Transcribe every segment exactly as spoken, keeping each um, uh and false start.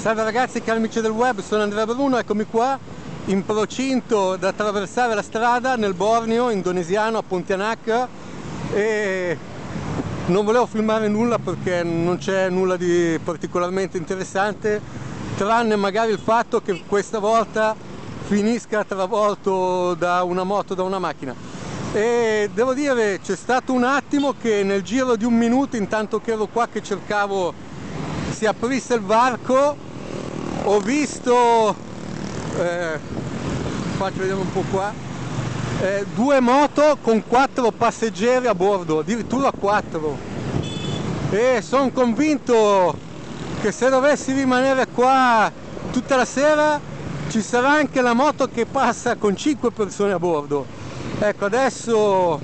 Salve ragazzi, cari amici del web, sono Andrea Bruno, eccomi qua in procinto da attraversare la strada nel Borneo indonesiano a Pontianak e non volevo filmare nulla perché non c'è nulla di particolarmente interessante, tranne magari il fatto che questa volta finisca travolto da una moto, da una macchina. E devo dire, c'è stato un attimo che nel giro di un minuto, intanto che ero qua che cercavo si aprisse il varco, ho visto, eh, faccio vedere un po' qua, eh, due moto con quattro passeggeri a bordo, addirittura quattro, e sono convinto che se dovessi rimanere qua tutta la sera ci sarà anche la moto che passa con cinque persone a bordo. Ecco, adesso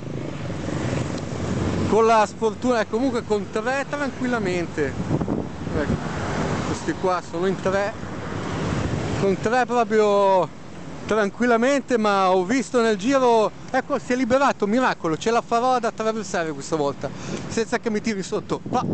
con la sfortuna, eh, comunque con tre tranquillamente, ecco, questi qua sono in tre, con tre proprio tranquillamente, ma ho visto nel giro, ecco, si è liberato, miracolo, ce la farò ad attraversare questa volta senza che mi tiri sotto. Pa!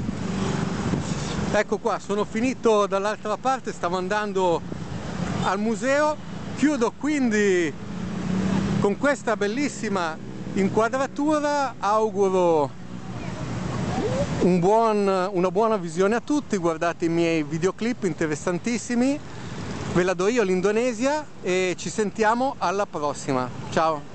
Ecco qua, sono finito dall'altra parte, stavo andando al museo. Chiudo quindi con questa bellissima inquadratura, auguro un buon, una buona visione a tutti, guardate i miei videoclip interessantissimi, ve la do io l'Indonesia e ci sentiamo alla prossima, ciao!